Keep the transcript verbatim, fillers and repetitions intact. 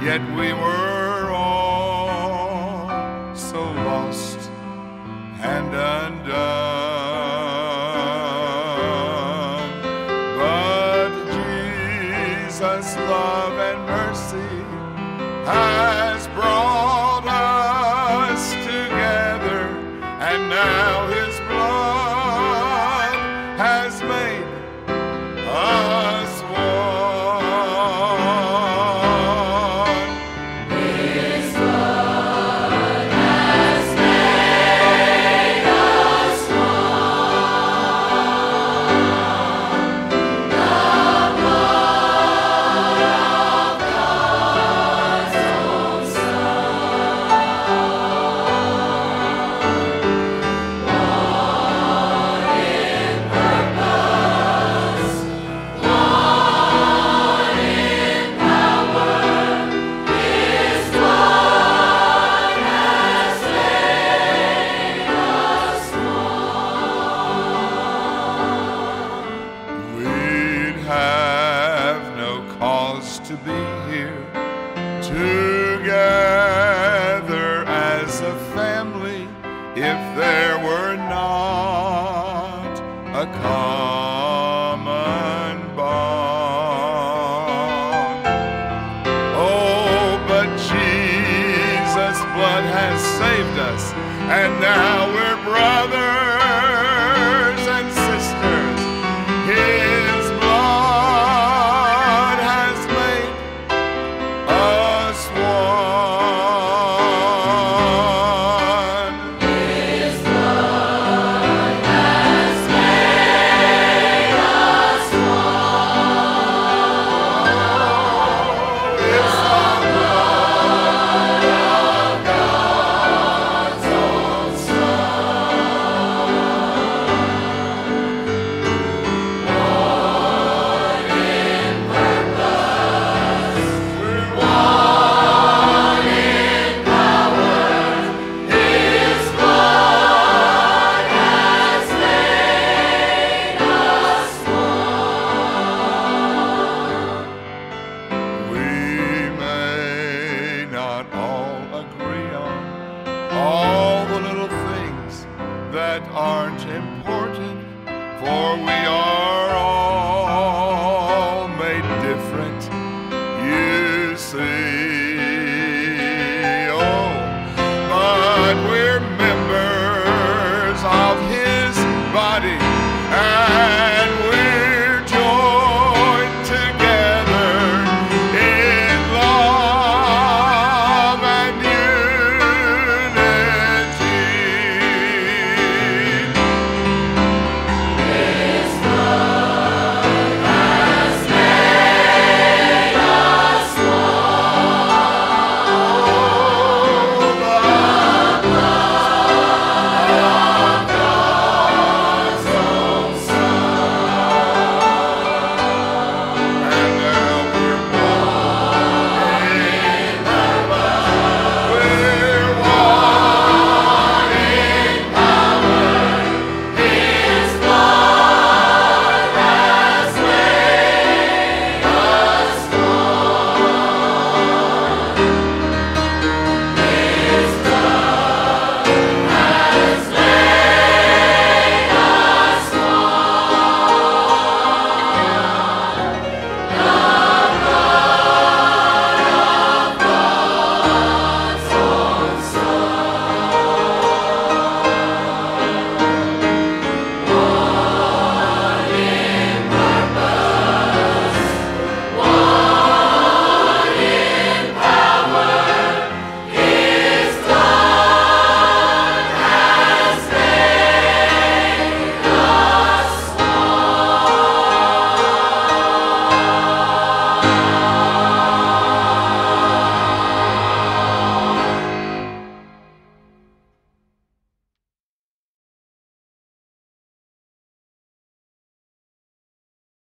yet we were all so lost and undone. But Jesus' love and mercy has brought us together, and now His blood has made us one. His blood has made us one. The blood of God's own Son. One in purpose, one in power. His blood has made us one. We'd have no cause to be here together as a family if there were not a common bond. Oh, but Jesus' blood has saved us, and now we're brothers and sisters. His blood has made us one. His blood has made us one. It's the blood of God's own Son. One in purpose, one in power. His blood has made us one. We may not all agree on all the little things that aren't important.